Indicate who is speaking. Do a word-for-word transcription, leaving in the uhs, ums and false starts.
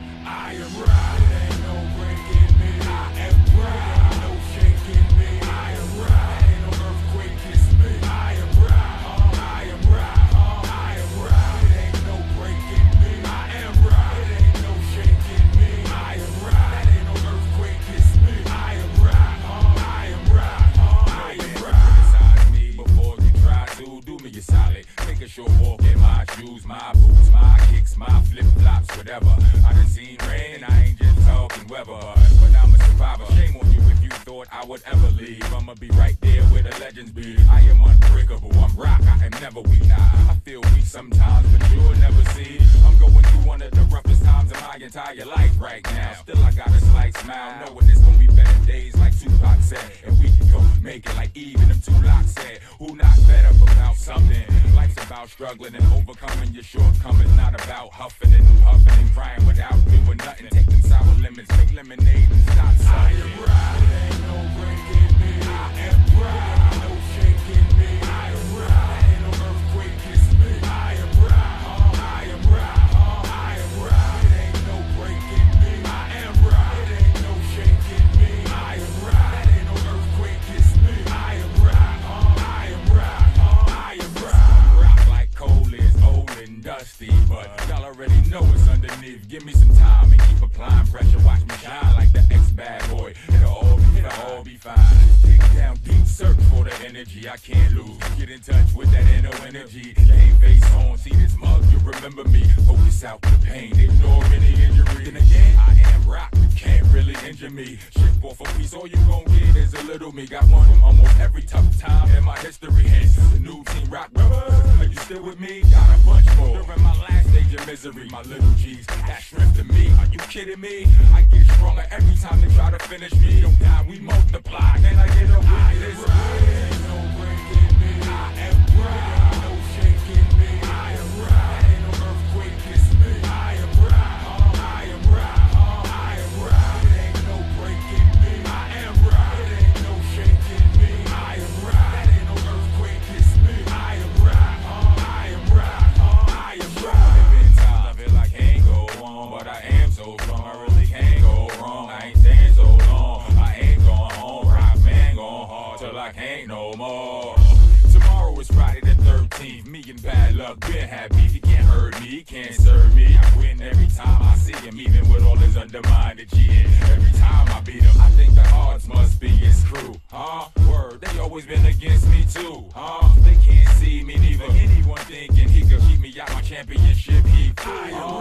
Speaker 1: I am rock. It ain't no breaking me. I am rock. It ain't no shaking me. I am rock. It ain't no earthquake kiss me. I am rock. I am rock. I am rock. It ain't no breaking me. I am rock. It ain't no shaking me. I am rock. That ain't no earthquake kiss me. I am rock. I am rock. I am rock. Criticize me before you try to do me a solid. Take a short walk in my shoes, my boots, my kicks, my flip flops, whatever. I done seen rain, I ain't just talking weather, but I'm a survivor. Shame on you if you thought I would ever leave. I'ma be right there where the legends be. I am unbreakable, I'm rock, I am never weak. Nah, I feel weak sometimes, but you'll never see. I'm going through one of the roughest times of my entire life right now. Still I got a slight smile, knowing it's gonna be better days like Tupac said. And we can go make it like even them two locks said. Who not better about something? Life's about struggling and overcoming your shortcomings, not about huffing and puffing and crying without doing nothing. Take them sour lemons, make lemonade and stop sucking. I am rock, it ain't no breaking me. I am rock, ain't no shaking me. I am rock, ain't no earthquake kiss me. I am rock, I am rock, I am rock. It ain't no breaking me. I am rock, it ain't no shaking me. I am rock, that ain't no earthquake kiss me. I am rock, I am rock, I am rock. Rock like coal is old and dusty, but y'all already know it's underneath. Give me some time and keep applying pressure. Watch me shine like the ex-bad boy. It'll all be, it'll all be fine. Dig down deep, search for the energy I can't lose. Get in touch with that inner energy. Lame face on, see this mug, you remember me. Focus out the pain, ignore any injury. Then again, I am rock, you can't really injure me. Ship off a piece, all you gon' get is a little me. Got one from almost every tough time in my history. Hence, the new team rock brothers. Are you still with me? Got a bunch more. During my last stage of misery, my little G's, that's strength to me. Are you kidding me? I get stronger every time they try to finish me. Don't die, we multiply. Can I get a witness? Ain't no breaking me. I am rock. No shaking me. I am rock. Ain't no earthquake kiss me. I am rock. I am rock. I am rock. It ain't no breaking me. I am rock. It ain't no shaking me. I am rock. That ain't no earthquake kiss me. I am rock. I am rock. I am rock. Living time, I feel like I ain't go on, but I am so strong. I really can't go wrong. I ain't staying so long. I ain't going home. Rock man going hard till I can't no more. Tomorrow is Friday the thirteenth. Me and bad luck been happy. He can't hurt me, he can't serve me. I win every time I see him, even with all his undermined cheating. Every time I beat him, I think the odds must be his crew. Huh? Word, they always been against me too. Huh? They can't see me neither. Anyone thinking he could keep me out my championship heat. I am